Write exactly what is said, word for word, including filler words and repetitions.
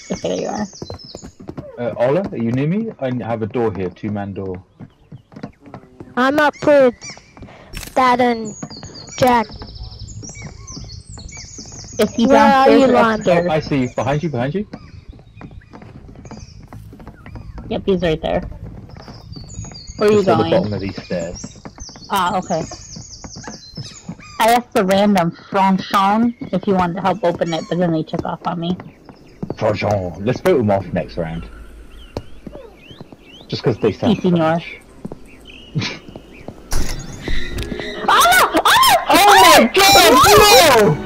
Okay, there you are. Uh, Ola, are you near me? I have a door here, two-man door. I'm up with Dad and Jack. Is he Where are downstairs you, or Lon? upstairs? I see you. Behind you, behind you. Yep, he's right there. Where are you Just at the going? bottom of these stairs. Ah, okay. I asked the random Franchon if he wanted to help open it, but then they took off on me. Franchon. Let's vote them off next round. Just because they sound Si, senor. French. Ah! Ah! Oh my god, no!